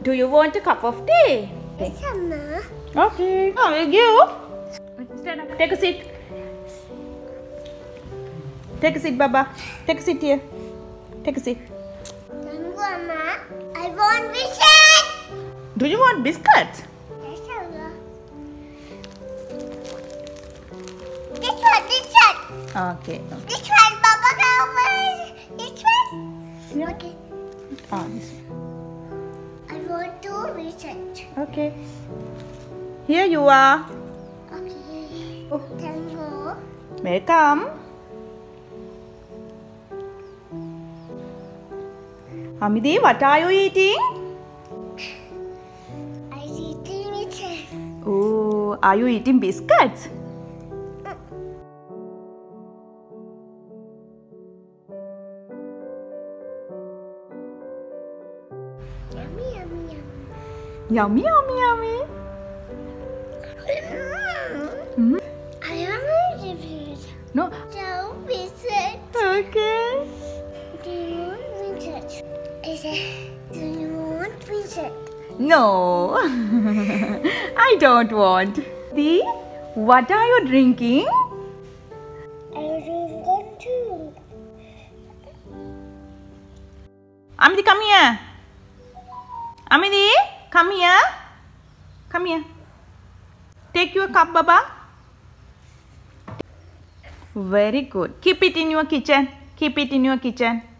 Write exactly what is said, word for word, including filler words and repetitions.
Do you want a cup of tea? Yes, Amma. Okay. I will give. Stand up. Take a seat. Take a seat, Baba. Take a seat here. Take a seat. Thank you, Amma. I want biscuits. Do you want biscuits? Yes, Amma. This one, this one. Okay. This one, Papa, can open this one? Yeah. Okay. Ah, this one. I want two biscuits. Okay. Here you are. Okay. Oh. Thank you. Welcome. Amidhi, what are you eating? I see three biscuits. Oh, are you eating biscuits? Yummy, yummy, yummy. Yummy, yummy, yummy. Mm. I want to biscuits. No. So biscuits. Okay. Do you want biscuits? I said, do you want biscuits? No. I don't want. Dee, what are you drinking? I don't want to. Amidhi, come here. Amidhi, come here. Come here. Take your cup, Baba. Very good. Keep it in your kitchen. Keep it in your kitchen.